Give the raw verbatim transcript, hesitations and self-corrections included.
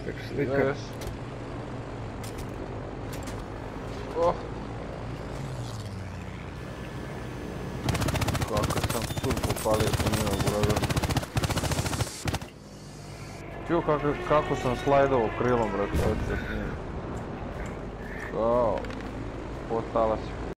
Tek slika. Jes. Oh. Kako sam turbo palio po njima, brate. Čuo kako, kako sam slajdovao krilom, brate, ovdje s njim. Kao, potala si.